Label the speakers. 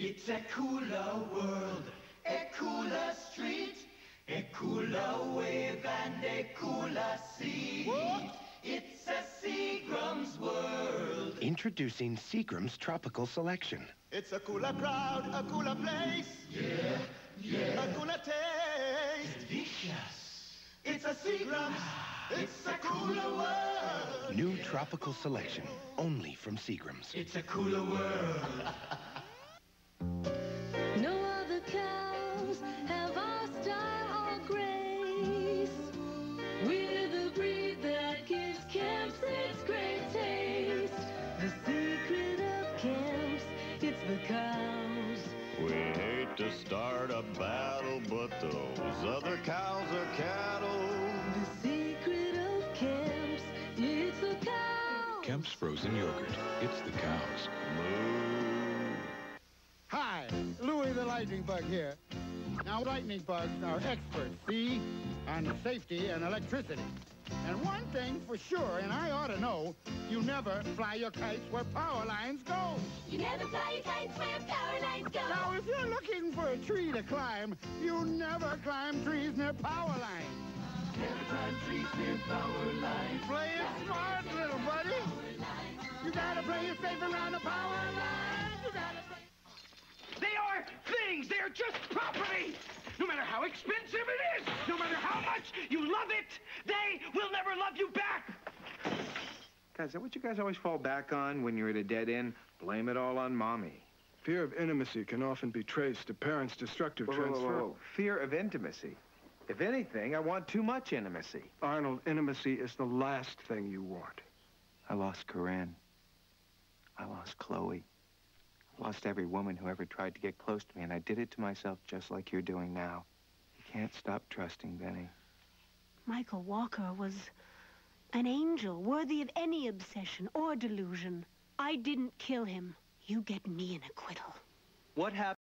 Speaker 1: It's a cooler world, a cooler street, a cooler wave and a cooler sea. What? It's a Seagram's world.
Speaker 2: Introducing Seagram's Tropical Selection.
Speaker 3: It's a cooler crowd, a cooler place.
Speaker 1: Yeah, yeah.
Speaker 3: A cooler taste.
Speaker 1: Delicious.
Speaker 3: It's a Seagram's. It's a cooler world.
Speaker 2: New Tropical Selection, only from Seagram's.
Speaker 1: It's a cooler world.
Speaker 4: No other cows have our style or grace. We're the breed that gives Kemp's its great taste. The secret of Kemp's, it's the cows.
Speaker 5: We hate to start a battle, but those other cows are cattle.
Speaker 4: The secret of Kemp's, it's the cows.
Speaker 6: Kemp's frozen yogurt. It's the cows.
Speaker 5: Moo.
Speaker 7: Hi, Louie the Lightning Bug here. Now, lightning bugs are experts, see, on safety and electricity. And one thing for sure, and I ought to know, you never fly your kites where power lines go.
Speaker 4: You never fly your kites where power lines go.
Speaker 7: Now, if you're looking for a tree to climb, you never climb trees near power lines.
Speaker 1: Never climb trees near power lines.
Speaker 7: Play it smart, little buddy. You gotta play it safe around the power lines. You gotta play...
Speaker 8: They are things. They are just property. No matter how expensive it is, no matter how much you love it, they will never love you back.
Speaker 9: Guys, is that what you guys always fall back on when you're at a dead end? Blame it all on Mommy.
Speaker 10: Fear of intimacy can often be traced to parents' destructive transfer.
Speaker 9: Fear of intimacy. If anything, I want too much intimacy.
Speaker 10: Arnold, intimacy is the last thing you want.
Speaker 9: I lost Corinne. I lost Chloe. I lost every woman who ever tried to get close to me, and I did it to myself just like you're doing now. You can't stop trusting, Benny.
Speaker 11: Michael Walker was an angel, worthy of any obsession or delusion. I didn't kill him. You get me an acquittal.
Speaker 12: What happened?